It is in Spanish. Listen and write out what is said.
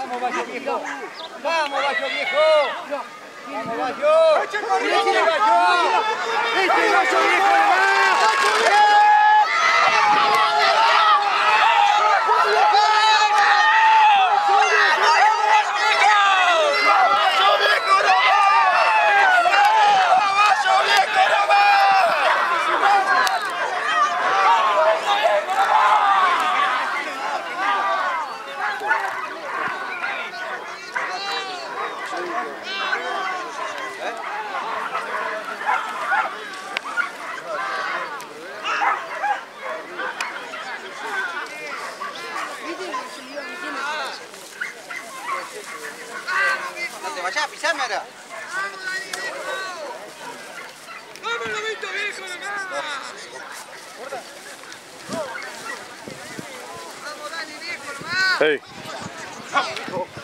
Vamos, Bayo viejo. Vamos, Bayo viejo. Vamos, Bayo. ¡Este Bayo viejo nomás! No te vayas a pisarme ahora. ¡Vámonos, Vito viejo, Hey.